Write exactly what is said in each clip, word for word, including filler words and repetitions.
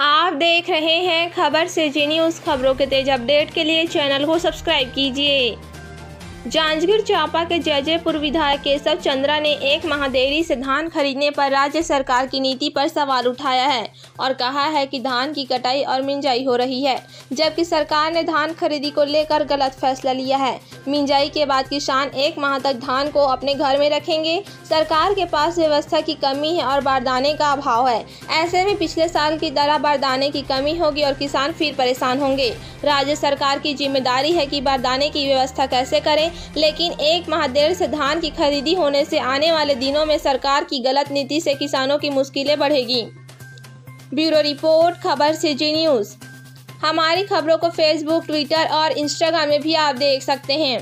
आप देख रहे हैं खबर से जी न्यूज़। खबरों के तेज अपडेट के लिए चैनल को सब्सक्राइब कीजिए। जांजगीर चांपा के जयजयपुर विधायक केशव चंद्रा ने एक माह देरी से धान खरीदने पर राज्य सरकार की नीति पर सवाल उठाया है और कहा है कि धान की कटाई और मिंजाई हो रही है, जबकि सरकार ने धान खरीदी को लेकर गलत फैसला लिया है। मिंजाई के बाद किसान एक माह तक धान को अपने घर में रखेंगे। सरकार के पास व्यवस्था की कमी है और बारदाने का अभाव है। ऐसे में पिछले साल की तरह बारदाने की कमी होगी और किसान फिर परेशान होंगे। राज्य सरकार की जिम्मेदारी है कि बारदाने की व्यवस्था कैसे करें, लेकिन एक माह देर से धान की खरीदी होने से आने वाले दिनों में सरकार की गलत नीति से किसानों की मुश्किलें बढ़ेगी। ब्यूरो रिपोर्ट, खबर से जी न्यूज़। हमारी खबरों को फेसबुक, ट्विटर और इंस्टाग्राम में भी आप देख सकते हैं।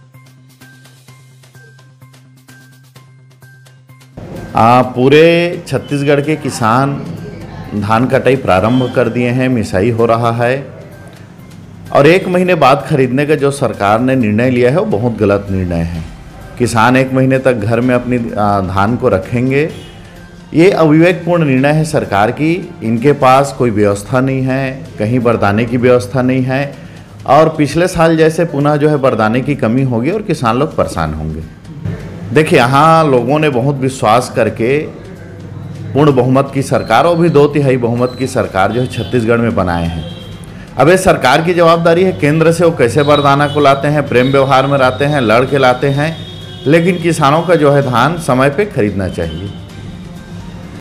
आ, पूरे छत्तीसगढ़ के किसान धान कटाई प्रारंभ कर दिए हैं, मिसाई हो रहा है और एक महीने बाद खरीदने का जो सरकार ने निर्णय लिया है वो बहुत गलत निर्णय है। किसान एक महीने तक घर में अपनी धान को रखेंगे, ये अविवेकपूर्ण निर्णय है सरकार की। इनके पास कोई व्यवस्था नहीं है, कहीं बारदाने की व्यवस्था नहीं है और पिछले साल जैसे पुनः जो है बारदाने की कमी होगी और किसान लोग परेशान होंगे। देखिए, यहाँ लोगों ने बहुत विश्वास करके पूर्ण बहुमत की सरकार और भी दो तिहाई बहुमत की सरकार जो है छत्तीसगढ़ में बनाए हैं। अब ये सरकार की जवाबदारी है केंद्र से वो कैसे बारदाना को लाते हैं, प्रेम व्यवहार में लाते हैं, लड़ के लाते हैं, लेकिन किसानों का जो है धान समय पे खरीदना चाहिए।